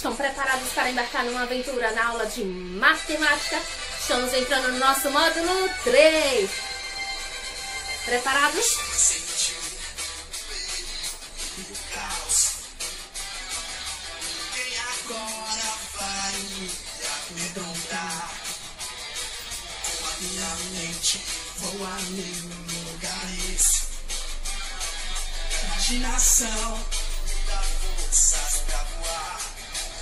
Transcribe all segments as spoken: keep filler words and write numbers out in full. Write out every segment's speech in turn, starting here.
Estão preparados para embarcar numa aventura na aula de matemática? Estamos entrando no nosso módulo três. Preparados? Quem agora vai me amedrontar? Com a minha mente vou a mil lugares. Imaginação me dá forças pra voar.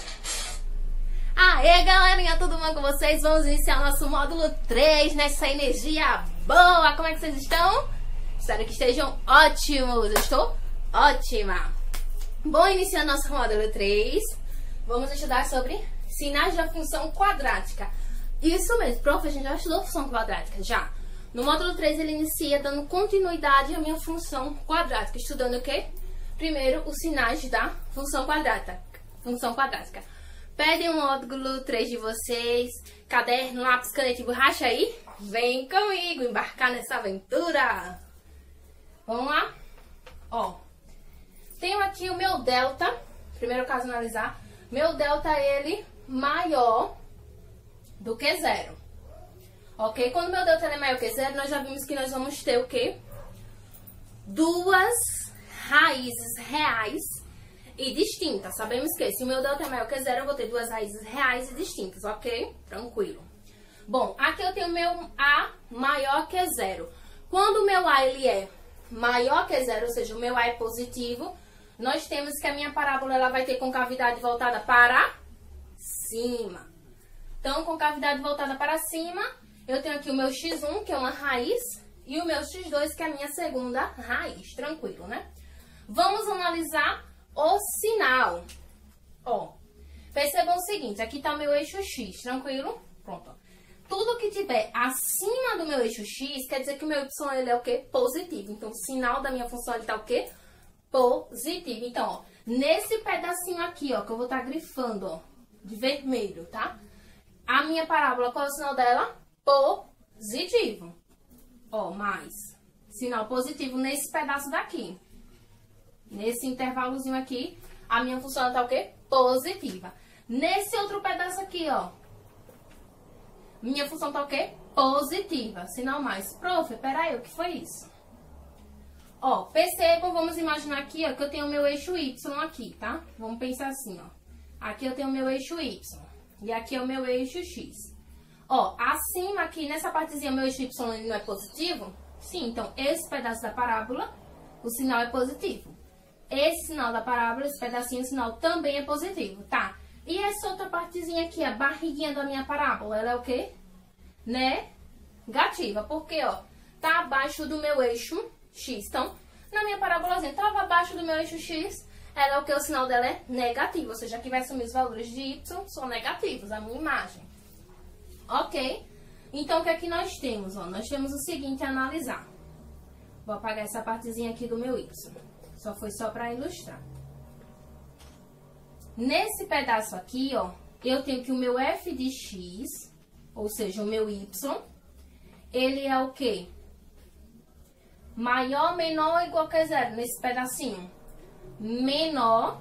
Aê, galerinha, tudo bom com vocês? Vamos iniciar o nosso módulo três nessa energia boa. Como é que vocês estão? Espero que estejam ótimos. Eu estou ótima. Bom, iniciando nosso módulo três, vamos estudar sobre sinais da função quadrática. Isso mesmo, prof, a gente já estudou função quadrática, já. No módulo três ele inicia dando continuidade à minha função quadrática, estudando o quê? Primeiro, os sinais da função quadrática. Função quadrática. Pedem o módulo três de vocês, caderno, lápis, caneta e borracha aí. Vem comigo embarcar nessa aventura. Vamos lá? Ó, tenho aqui o meu delta. Primeiro caso analisar. Meu delta, ele maior do que zero. Ok? Quando meu delta é maior que zero, nós já vimos que nós vamos ter o quê? Duas raízes reais e distintas. Sabemos que se o meu delta é maior que zero, eu vou ter duas raízes reais e distintas, ok? Tranquilo. Bom, aqui eu tenho o meu A maior que zero. Quando o meu A ele é maior que zero, ou seja, o meu A é positivo, nós temos que a minha parábola ela vai ter concavidade voltada para cima. Então, concavidade voltada para cima, eu tenho aqui o meu xis um, que é uma raiz, e o meu xis dois, que é a minha segunda raiz. Tranquilo, né? Vamos analisar o sinal. Ó, percebam o seguinte, aqui está o meu eixo X, tranquilo? Pronto. Tudo que tiver acima do meu eixo X, quer dizer que o meu Y ele é o quê? Positivo. Então, o sinal da minha função ele está o quê? Positivo. Então, ó, nesse pedacinho aqui, ó, que eu vou estar tá grifando, ó, de vermelho, tá? A minha parábola, qual é o sinal dela? Positivo. Ó, mais. Sinal positivo nesse pedaço daqui. Nesse intervalozinho aqui, a minha função está o quê? Positiva. Nesse outro pedaço aqui, ó, minha função está o quê? Positiva. Sinal mais. Prof, peraí, o que foi isso? Ó, percebam, vamos imaginar aqui, ó, que eu tenho o meu eixo Y aqui, tá? Vamos pensar assim, ó. Aqui eu tenho o meu eixo Y. E aqui é o meu eixo X. Ó, acima aqui, nessa partezinha, o meu eixo Y ele não é positivo? Sim, então, esse pedaço da parábola, o sinal é positivo. Esse sinal da parábola, esse pedacinho, o sinal também é positivo, tá? E essa outra partezinha aqui, a barriguinha da minha parábola, ela é o quê? Negativa. Porque, ó, tá abaixo do meu eixo X. Então, na minha parábolazinha, tava abaixo do meu eixo X, ela é o que? O sinal dela é negativo. Ou seja, aqui vai assumir os valores de Y, são negativos, a minha imagem. Ok? Então, o que é que nós temos? Ó, nós temos o seguinte a analisar. Vou apagar essa partezinha aqui do meu Y. Só foi só para ilustrar. Nesse pedaço aqui, ó, eu tenho que o meu f de x, ou seja, o meu y, ele é o quê? Maior, menor ou igual que zero, nesse pedacinho. Menor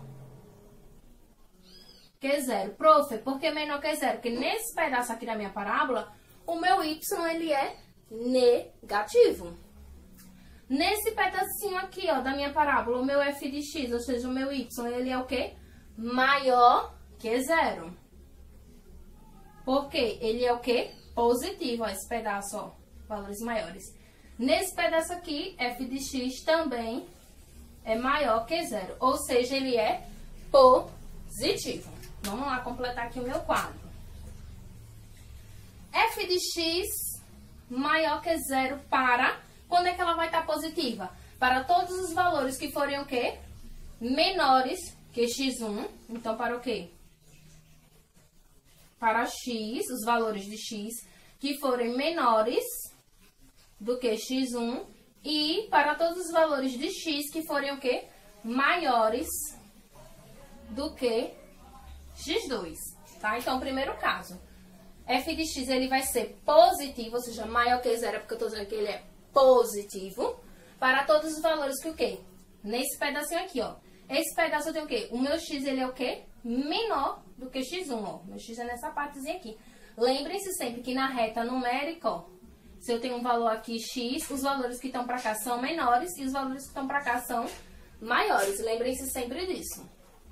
que zero. Prof, por que menor que zero? Porque nesse pedaço aqui da minha parábola, o meu y, ele é negativo. Nesse pedacinho aqui, ó, da minha parábola, o meu f de x, ou seja, o meu y, ele é o quê? Maior que zero. Por quê? Ele é o quê? Positivo, ó, esse pedaço, ó, valores maiores. Nesse pedaço aqui, f de x também é maior que zero, ou seja, ele é positivo. Vamos lá completar aqui o meu quadro. F de x maior que zero para... Quando é que ela vai estar positiva? Para todos os valores que forem o quê? Menores que xis um. Então, para o quê? Para x, os valores de x que forem menores do que xis um. E para todos os valores de x que forem o quê? Maiores do que xis dois. Tá? Então, primeiro caso. F de x ele vai ser positivo, ou seja, maior que zero, porque eu estou dizendo que ele é positivo, para todos os valores que o quê? Nesse pedacinho aqui, ó. Esse pedaço eu tenho o quê? O meu x, ele é o quê? menor do que x um, ó. Meu x é nessa partezinha aqui. Lembrem-se sempre que na reta numérica, ó, se eu tenho um valor aqui x, os valores que estão para cá são menores e os valores que estão para cá são maiores. Lembrem-se sempre disso.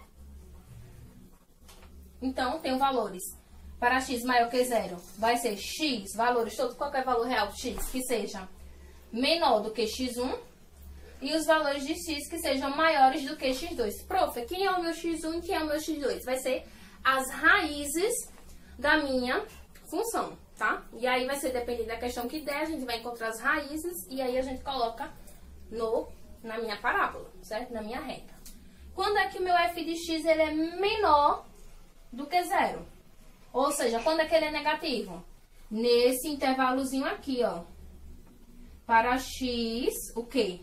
Então, tenho valores para x maior que zero. Vai ser x, valores, todo qualquer valor real de x que seja menor do que x um. E os valores de x que sejam maiores do que x dois. Prof, quem é o meu x um e quem é o meu x dois? Vai ser as raízes da minha função, tá? E aí vai ser dependendo da questão que der, a gente vai encontrar as raízes e aí a gente coloca no, na minha parábola, certo? Na minha reta. Quando é que o meu f de x ele é menor do que zero? Ou seja, quando é que ele é negativo? Nesse intervalozinho aqui, ó. Para x, o quê?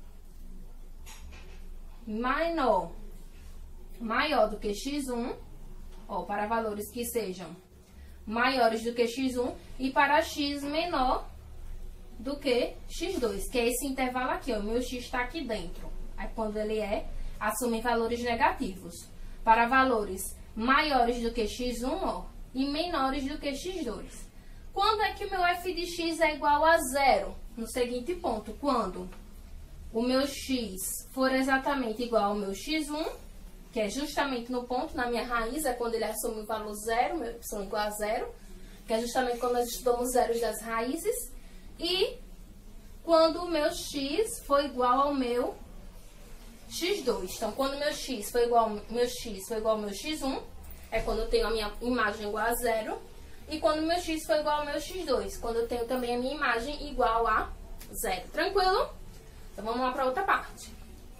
Menor, maior do que x um, ó, para valores que sejam maiores do que x um, e para x menor do que x dois, que é esse intervalo aqui, ó, o meu x está aqui dentro. Aí quando ele é, assume valores negativos. Para valores maiores do que x um, ó, e menores do que x dois. Quando é que o meu f de x é igual a zero? No seguinte ponto, quando o meu x for exatamente igual ao meu x um, que é justamente no ponto, na minha raiz, é quando ele assume o valor zero, meu y igual a zero, que é justamente quando nós estudamos zeros das raízes, e quando o meu x for igual ao meu x dois. Então, quando o meu x for igual ao meu x for igual ao meu x um, é quando eu tenho a minha imagem igual a zero, e quando o meu x for igual ao meu x dois, quando eu tenho também a minha imagem igual a zero. Tranquilo? Então, vamos lá para outra parte.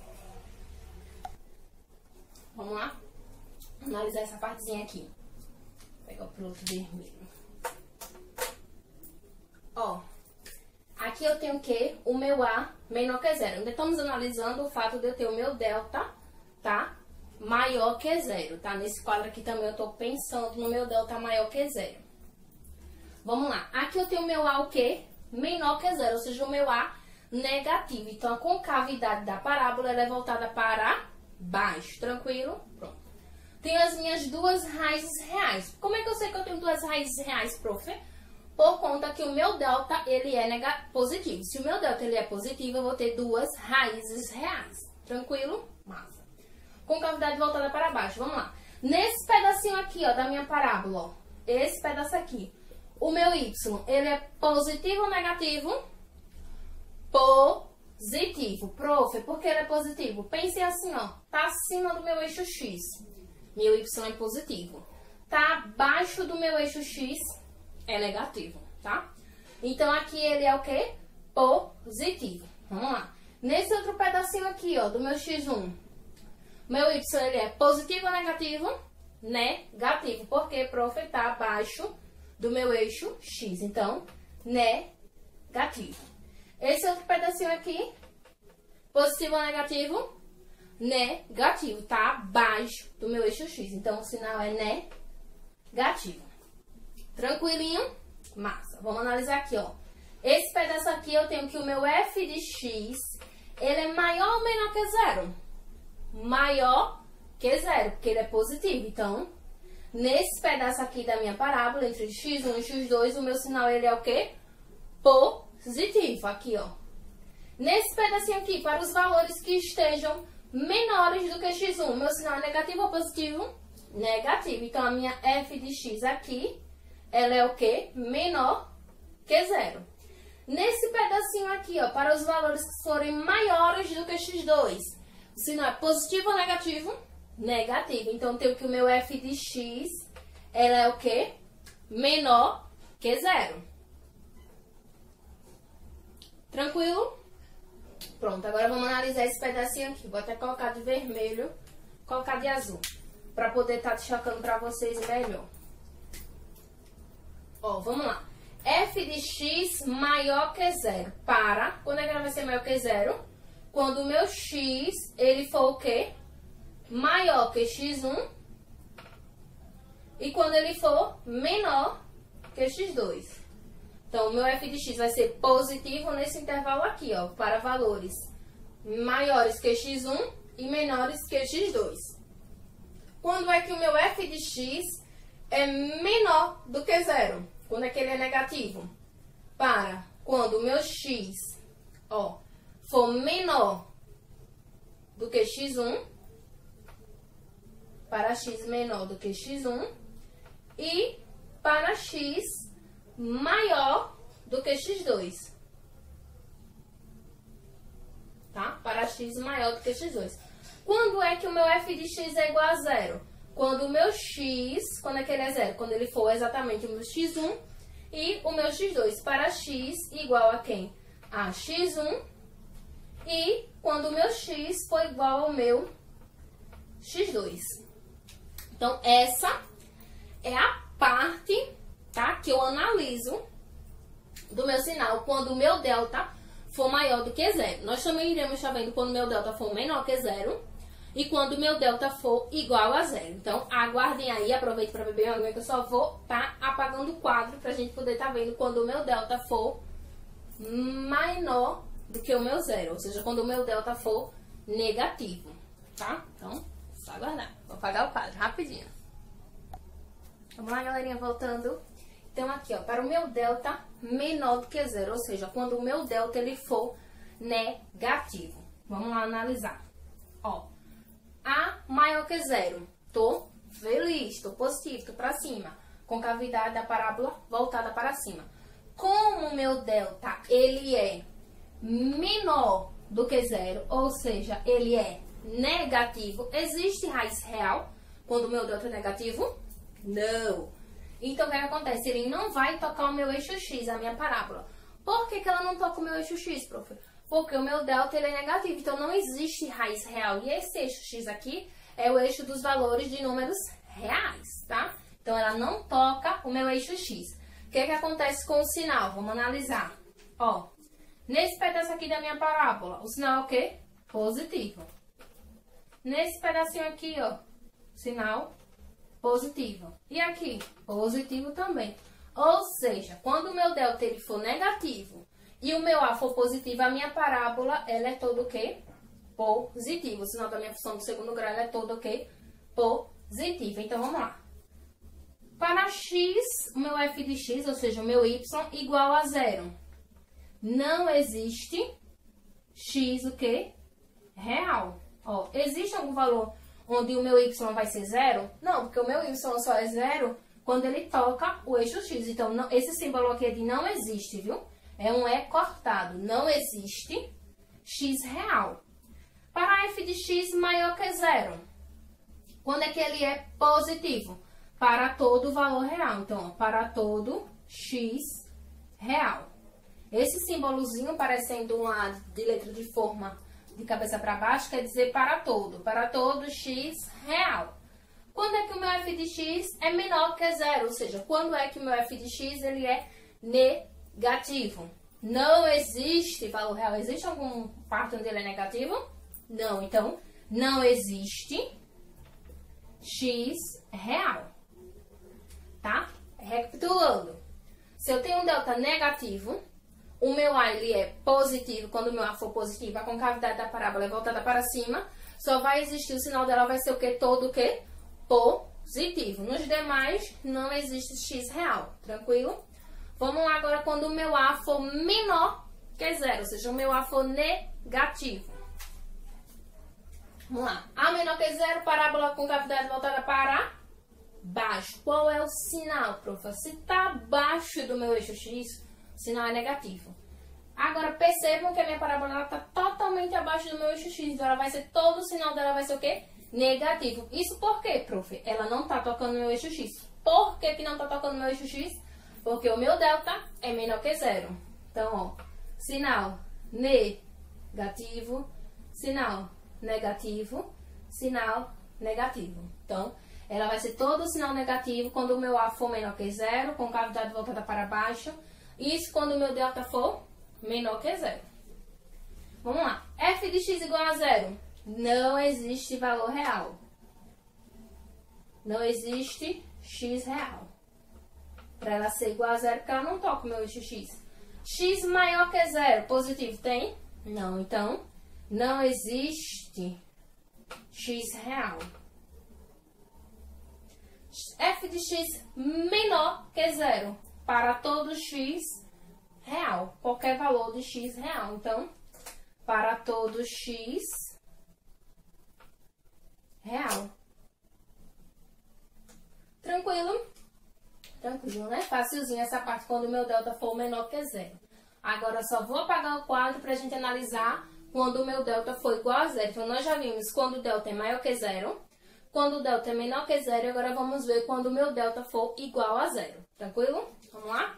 Vamos lá? Analisar essa partezinha aqui. Vou pegar o produto vermelho. Ó, aqui eu tenho o quê? O meu A menor que zero. Ainda estamos analisando o fato de eu ter o meu delta, tá? Maior que zero, tá? Nesse quadro aqui também eu tô pensando no meu delta maior que zero. Vamos lá. Aqui eu tenho o meu A o quê? Menor que zero, ou seja, o meu A negativo. Então, a concavidade da parábola ela é voltada para baixo. Tranquilo? Pronto. Tenho as minhas duas raízes reais. Como é que eu sei que eu tenho duas raízes reais, prof? Por conta que o meu delta, ele é positivo. Se o meu delta ele é positivo, eu vou ter duas raízes reais. Tranquilo? Massa. Concavidade voltada para baixo. Vamos lá. Nesse pedacinho aqui, ó, da minha parábola, ó, esse pedaço aqui, o meu y, ele é positivo ou negativo? Positivo. Prof, por que ele é positivo? Pense assim, ó, tá acima do meu eixo x. Meu y é positivo. Tá abaixo do meu eixo x, é negativo, tá? Então, aqui ele é o quê? Positivo. Vamos lá. Nesse outro pedacinho aqui, ó, do meu x um, meu y, ele é positivo ou negativo? Negativo. Porque, prof, tá abaixo do meu eixo x. Então, negativo. Esse outro pedacinho aqui, positivo ou negativo? Negativo. Tá abaixo do meu eixo x. Então, o sinal é negativo. Tranquilinho? Massa. Vamos analisar aqui, ó. Esse pedaço aqui eu tenho que o meu f de x, ele é maior ou menor que zero? Maior que zero, porque ele é positivo. Então, nesse pedaço aqui da minha parábola, entre x um e x dois, o meu sinal ele é o quê? Positivo. Aqui, ó. Nesse pedacinho aqui, para os valores que estejam menores do que x um, o meu sinal é negativo ou positivo? Negativo. Então, a minha f de x aqui, ela é o quê? Menor que zero. Nesse pedacinho aqui, ó, para os valores que forem maiores do que x dois, o sinal é positivo ou negativo? Negativo. Então, eu tenho que o meu f de x, ela é o quê? Menor que zero. Tranquilo? Pronto, agora vamos analisar esse pedacinho aqui. Vou até colocar de vermelho, colocar de azul, para poder estar destacando para vocês melhor. Ó, vamos lá. F de x maior que zero. Para, quando é que ela vai ser maior que zero? Quando o meu x, ele for o quê? Maior que x um. E quando ele for menor que x dois. Então, o meu f de x vai ser positivo nesse intervalo aqui, ó. Para valores maiores que x um e menores que x dois. Quando é que o meu f de x é menor do que zero? Quando é que ele é negativo? Para quando o meu x, ó, for menor do que x um, para x menor do que x um e para x maior do que x dois. Tá? Para x maior do que x dois. Quando é que o meu f de x é igual a zero? Quando o meu x, quando é que ele é zero? Quando ele for exatamente o meu x um e o meu x dois. Para x igual a quem? A x um. E quando o meu x for igual ao meu x dois. Então, essa é a parte, tá, que eu analiso do meu sinal quando o meu delta for maior do que zero. Nós também iremos estar vendo quando o meu delta for menor que zero e quando o meu delta for igual a zero. Então, aguardem aí, aproveite para beber uma água que eu só vou estar tá apagando o quadro para a gente poder estar tá vendo quando o meu delta for menor do que o meu zero, ou seja, quando o meu delta for negativo, tá? Então, só aguardar. Vou apagar o quadro rapidinho. Vamos lá, galerinha, voltando. Então, aqui, ó, para o meu delta menor do que zero, ou seja, quando o meu delta ele for negativo. Vamos lá analisar. Ó, A maior que zero. Tô feliz, tô positivo, tô para cima. Concavidade da parábola voltada para cima. Como o meu delta ele é menor do que zero, ou seja, ele é negativo, existe raiz real quando o meu delta é negativo? Não. Então, o que, é que acontece? Ele não vai tocar o meu eixo x, a minha parábola. Por que, que ela não toca o meu eixo x, prof? Porque o meu delta ele é negativo, então não existe raiz real. E esse eixo x aqui é o eixo dos valores de números reais, tá? Então, ela não toca o meu eixo x. O que, é que acontece com o sinal? Vamos analisar. Ó, nesse pedaço aqui da minha parábola, o sinal é o quê? Positivo. Nesse pedacinho aqui, ó, sinal positivo. E aqui, positivo também. Ou seja, quando o meu delta ele for negativo e o meu A for positivo, a minha parábola, ela é toda o quê? Positiva. O sinal da minha função do segundo grau, ela é toda o quê? Positiva. Então, vamos lá. Para x, o meu f de x, ou seja, o meu y, igual a zero. Não existe x o quê? Real. Ó, existe algum valor onde o meu y vai ser zero? Não, porque o meu y só é zero quando ele toca o eixo x. Então, não, esse símbolo aqui de não existe, viu? É um E cortado. Não existe x real. Para f de x maior que zero, quando é que ele é positivo? Para todo valor real. Então, ó, para todo x real. Esse símbolozinho parecendo uma de letra de forma de cabeça para baixo quer dizer para todo. Para todo x real. Quando é que o meu f de x é menor que zero? Ou seja, quando é que o meu f de x ele é negativo? Não existe valor real. Existe algum parte onde ele é negativo? Não. Então, não existe x real. Tá? Recapitulando. Se eu tenho um delta negativo, o meu A ele é positivo. Quando o meu A for positivo, a concavidade da parábola é voltada para cima. Só vai existir, o sinal dela vai ser o quê? Todo o quê? Positivo. Nos demais, não existe x real. Tranquilo? Vamos lá agora quando o meu A for menor que zero. Ou seja, o meu A for negativo. Vamos lá. A menor que zero, parábola com concavidade voltada para baixo. Qual é o sinal, prof? Se está abaixo do meu eixo x, o sinal é negativo. Agora, percebam que a minha parábola está totalmente abaixo do meu eixo x. Então, ela vai ser, todo o sinal dela vai ser o quê? Negativo. Isso por quê, prof? Ela não está tocando no meu eixo x. Por que, que não está tocando no meu eixo x? Porque o meu delta é menor que zero. Então, ó, sinal negativo, sinal negativo, sinal negativo. Então, ela vai ser todo o sinal negativo quando o meu A for menor que zero, com concavidade voltada para baixo. Isso quando o meu delta for menor que zero. Vamos lá. F de x igual a zero. Não existe valor real. Não existe x real. Para ela ser igual a zero, porque ela não toca o meu eixo x. X maior que zero, positivo, tem? Não, então, não existe x real. f de x menor que zero para todo x real. Qualquer valor de x real. Então, para todo x real. Tranquilo? Tranquilo, né? Facilzinho essa parte quando o meu delta for menor que zero. Agora, só vou apagar o quadro para a gente analisar quando o meu delta for igual a zero. Então, nós já vimos quando o delta é maior que zero, quando o delta é menor que zero, e agora vamos ver quando o meu delta for igual a zero. Tranquilo? Vamos lá?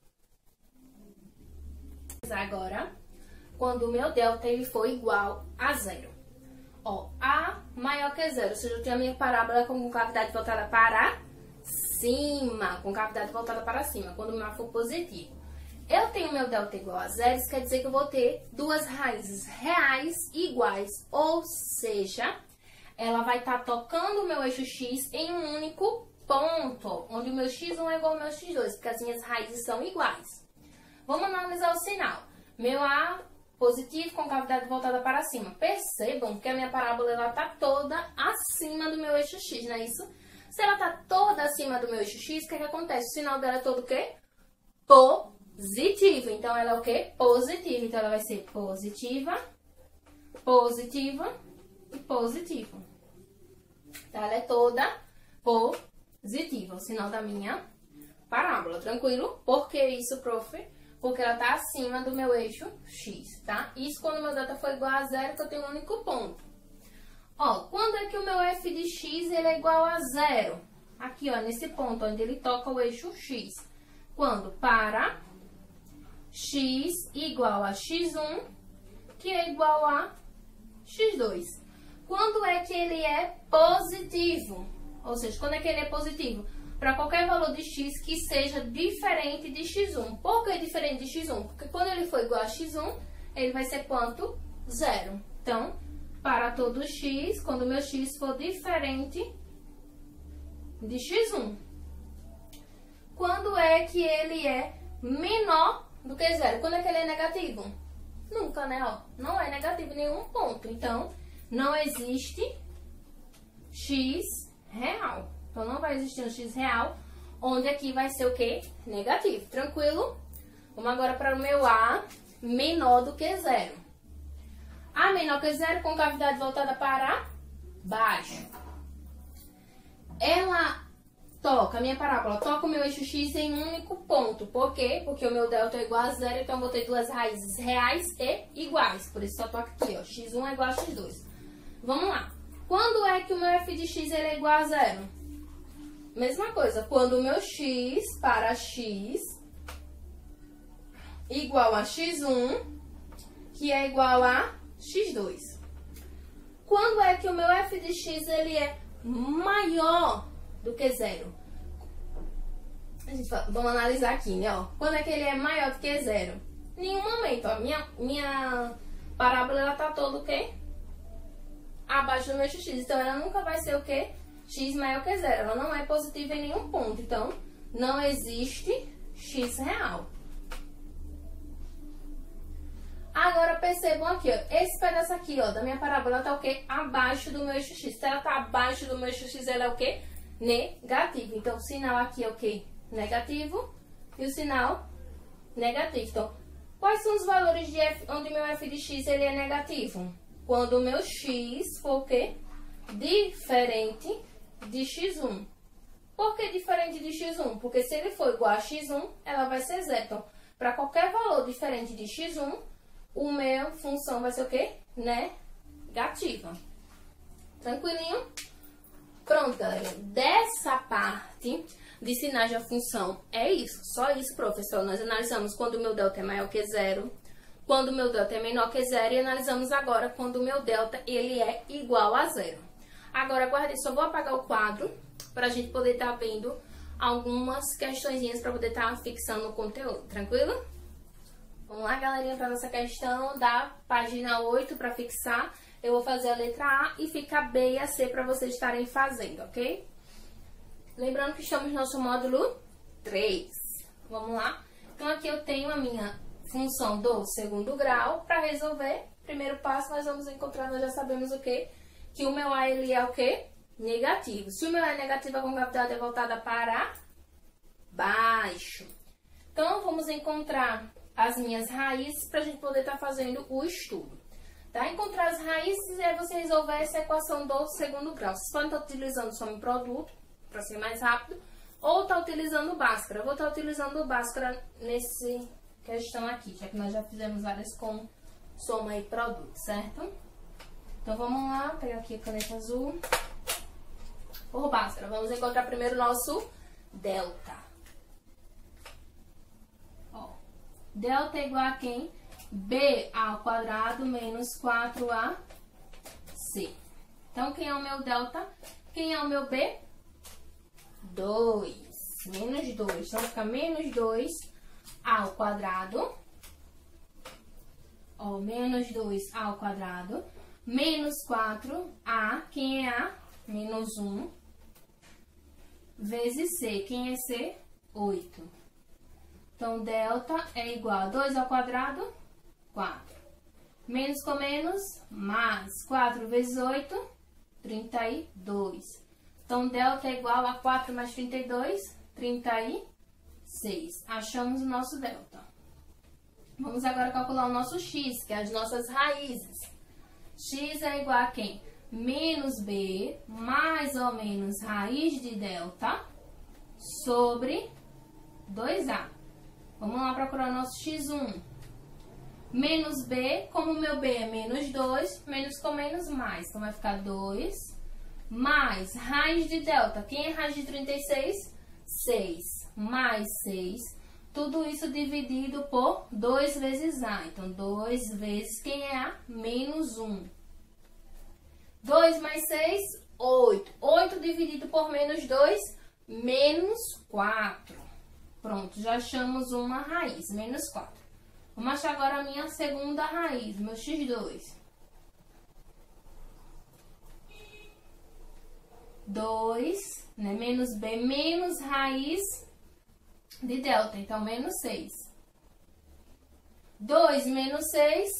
Agora, quando o meu delta ele for igual a zero. Ó, A maior que zero, ou seja, eu tenho a minha parábola com cavidade voltada para cima, com cavidade voltada para cima, quando o meu A for positivo. Eu tenho meu delta igual a zero, isso quer dizer que eu vou ter duas raízes reais iguais, ou seja, ela vai estar tocando o meu eixo x em um único ponto, onde o meu x um é igual ao meu x dois, porque as minhas raízes são iguais. Vamos analisar o sinal. Meu A positivo com cavidade voltada para cima. Percebam que a minha parábola está toda acima do meu eixo x, não é isso? Se ela está toda acima do meu eixo x, o que, é que acontece? O sinal dela é todo o quê? Positivo. Então, ela é o quê? Positiva. Então, ela vai ser positiva, positiva e positiva. Então, ela é toda positiva, o sinal da minha parábola. Tranquilo? Por que isso, prof? Porque ela está acima do meu eixo x, tá? Isso quando o meu delta for igual a zero, que eu tenho um único ponto. Ó, quando é que o meu f de x ele é igual a zero? Aqui, ó, nesse ponto onde ele toca o eixo x. Quando? Para x igual a x um, que é igual a x dois. Quando é que ele é positivo? Ou seja, quando é que ele é positivo? Para qualquer valor de x que seja diferente de x um. Por que diferente de x um? Porque quando ele for igual a x um, ele vai ser quanto? Zero. Então, para todo x, quando o meu x for diferente de x um. Quando é que ele é menor do que zero? Quando é que ele é negativo? Nunca, né? Ó, não é negativo em nenhum ponto. Então, não existe x real. Então, não vai existir um x real, onde aqui vai ser o quê? Negativo. Tranquilo? Vamos agora para o meu A menor do que zero. A menor que zero com cavidade voltada para baixo. Ela toca, a minha parábola toca o meu eixo x em um único ponto. Por quê? Porque o meu delta é igual a zero, então eu vou ter duas raízes reais e iguais. Por isso só toca aqui, ó. x um é igual a x dois. Vamos lá. Quando é que o meu f de x ele é igual a zero? Mesma coisa, quando o meu x para x igual a x um, que é igual a x dois. Quando é que o meu f de x ele é maior do que zero? A gente vai, vamos analisar aqui, né? Ó. Quando é que ele é maior do que zero? Em nenhum momento, ó. Minha, minha parábola ela tá toda o quê? Abaixo do meu x. Então, ela nunca vai ser o quê? X maior que zero. Ela não é positiva em nenhum ponto. Então, não existe x real. Agora, percebam aqui, ó. Esse pedaço aqui, ó, da minha parábola tá o quê? Abaixo do meu eixo x. Se ela tá abaixo do meu eixo x, ela é o quê? Negativo. Então, o sinal aqui é o quê? Negativo. E o sinal negativo. Então, quais são os valores de f, onde meu f de x ele é negativo? Quando o meu x for o quê? Diferente de x um. Por que diferente de x um? Porque se ele for igual a x um, ela vai ser zero. Então, para qualquer valor diferente de x um, o meu função vai ser o quê? Negativa. Tranquilinho? Pronto, galera. Dessa parte de sinais da função é isso. Só isso, professor. Nós analisamos quando o meu delta é maior que zero, quando o meu delta é menor que zero e analisamos agora quando o meu delta ele é igual a zero. Agora, guardem, só vou apagar o quadro para a gente poder estar vendo algumas questõezinhas para poder estar fixando o conteúdo. Tranquilo? Vamos lá, galerinha, para nossa questão da página oito para fixar. Eu vou fazer a letra A e fica a B e a C para vocês estarem fazendo, ok? Lembrando que estamos no nosso módulo três. Vamos lá? Então, aqui eu tenho a minha função do segundo grau. Para resolver, primeiro passo, nós vamos encontrar, nós já sabemos o quê? Que o meu A, ele é o quê? negativo. Se o meu é negativo, a concavidade é voltada para baixo. Então, vamos encontrar as minhas raízes para a gente poder estar tá fazendo o estudo. Tá? Encontrar as raízes é você resolver essa equação do segundo grau. Vocês podem estar utilizando soma e produto para ser mais rápido, ou estar utilizando Bhaskara. Eu vou estar utilizando o Bhaskara nesse questão aqui, já que nós já fizemos várias com soma e produto, certo? Então vamos lá, pegar aqui a caneta azul. Por Bhaskara, vamos encontrar primeiro o nosso delta. Ó, delta é igual a quem? B ao quadrado menos quatro A C. Então, quem é o meu delta? Quem é o meu B? dois. Menos dois. Então, fica menos dois ao quadrado. Ó, menos dois ao quadrado. Menos quatro A. Quem é A? Menos um. Vezes C. Quem é C? oito. Então, delta é igual a dois ao quadrado, quatro. Menos com menos, mais. quatro vezes oito, trinta e dois. Então, delta é igual a quatro mais trinta e dois, trinta e seis. Achamos o nosso delta. Vamos agora calcular o nosso x, que é as nossas raízes. X é igual a quem? Menos b, mais ou menos raiz de delta, sobre dois A. Vamos lá procurar o nosso x um. Menos b, como o meu b é menos dois, menos com menos mais. Então, vai ficar dois, mais raiz de delta. Quem é raiz de trinta e seis? seis, mais seis. Tudo isso dividido por dois vezes A. Então, dois vezes quem é A? Menos um. dois mais seis, oito. oito dividido por menos dois, menos quatro. Pronto, já achamos uma raiz, menos quatro. Vamos achar agora a minha segunda raiz, meu x dois. dois, né? Menos b, menos raiz de delta, então menos seis. dois menos seis,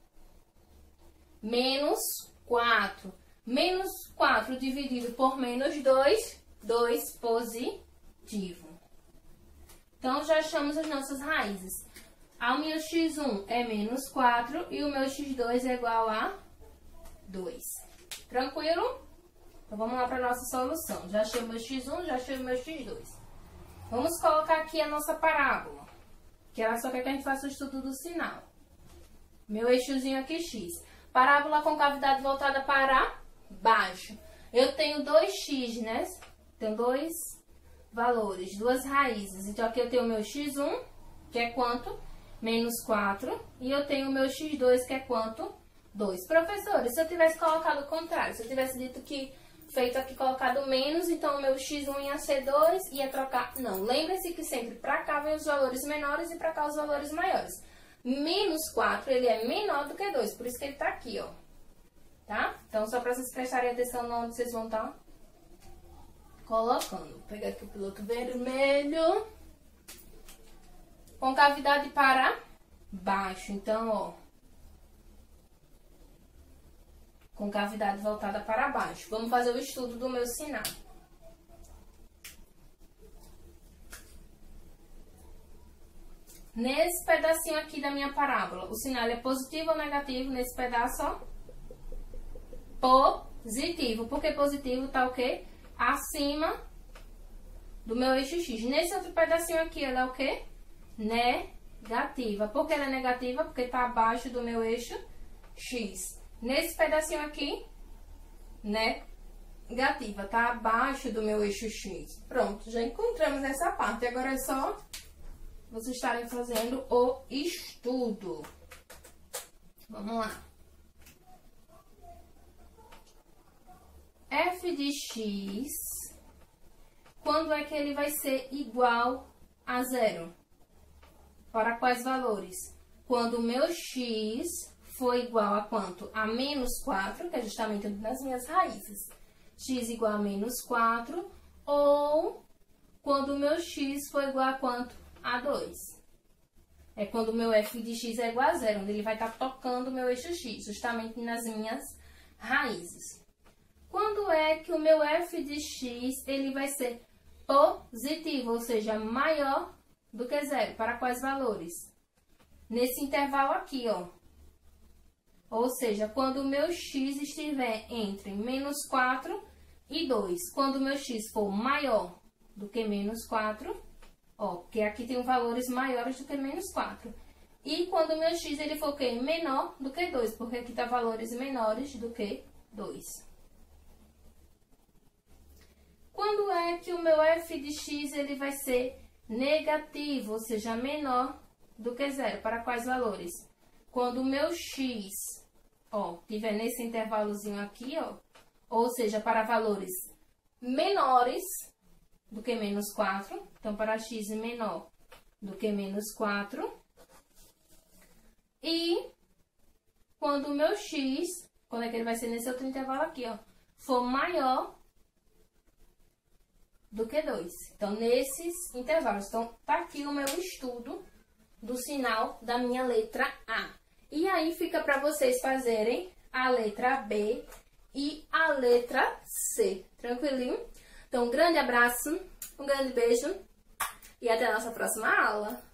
menos quatro. Menos quatro dividido por menos dois, dois positivo. Então, já achamos as nossas raízes. O meu x um é menos quatro e o meu x dois é igual a dois. Tranquilo? Então, vamos lá para a nossa solução. Já achei o meu x um, já achei o meu x dois. Vamos colocar aqui a nossa parábola, que ela só quer que a gente faça o estudo do sinal. Meu eixozinho aqui, x. Parábola com cavidade voltada para baixo. Eu tenho dois x, né? Tenho dois valores, duas raízes. Então, aqui eu tenho o meu x um, que é quanto? Menos quatro. E eu tenho o meu x dois, que é quanto? dois. Professores, se eu tivesse colocado o contrário, se eu tivesse dito que, feito aqui, colocado menos, então o meu x um ia ser dois, ia trocar... Não, lembre-se que sempre para cá vem os valores menores e para cá os valores maiores. Menos quatro, ele é menor do que dois, por isso que ele tá aqui, ó. Tá? Então, só para vocês prestarem atenção onde vocês vão estar colocando. Vou pegar aqui o piloto vermelho. Concavidade para baixo. Então, ó. Concavidade voltada para baixo. Vamos fazer o estudo do meu sinal. Nesse pedacinho aqui da minha parábola, o sinal é positivo ou negativo? Nesse pedaço, ó. Positivo. Por que positivo? Tá o quê? Acima do meu eixo X. Nesse outro pedacinho aqui, ela é o quê? Negativa. Por que ela é negativa? Porque está abaixo do meu eixo X. Nesse pedacinho aqui, negativa. Está abaixo do meu eixo X. Pronto, já encontramos essa parte. Agora é só vocês estarem fazendo o estudo. Vamos lá. F de x, quando é que ele vai ser igual a zero? Para quais valores? Quando o meu x for igual a quanto? A menos quatro, que é justamente uma das minhas raízes. X igual a menos quatro, ou quando o meu x for igual a quanto? A dois. É quando o meu f de x é igual a zero, onde ele vai estar tocando o meu eixo x, justamente nas minhas raízes. Quando é que o meu f de x ele vai ser positivo, ou seja, maior do que zero? Para quais valores? Nesse intervalo aqui, ó. Ou seja, quando o meu x estiver entre menos quatro e dois. Quando o meu x for maior do que menos quatro, ó, porque aqui tem valores maiores do que menos quatro. E quando o meu x ele for o quê? Menor do que dois, porque aqui tá valores menores do que dois. Quando é que o meu f de x ele vai ser negativo, ou seja, menor do que zero? Para quais valores? Quando o meu x, ó, tiver nesse intervalozinho aqui, ó, ou seja, para valores menores do que menos quatro, então para x menor do que menos quatro, e quando o meu x, quando é que ele vai ser nesse outro intervalo aqui, ó, for maior do que dois. Então, nesses intervalos. Então, tá aqui o meu estudo do sinal da minha letra A. E aí, fica para vocês fazerem a letra B e a letra C. Tranquilinho? Então, um grande abraço, um grande beijo e até a nossa próxima aula.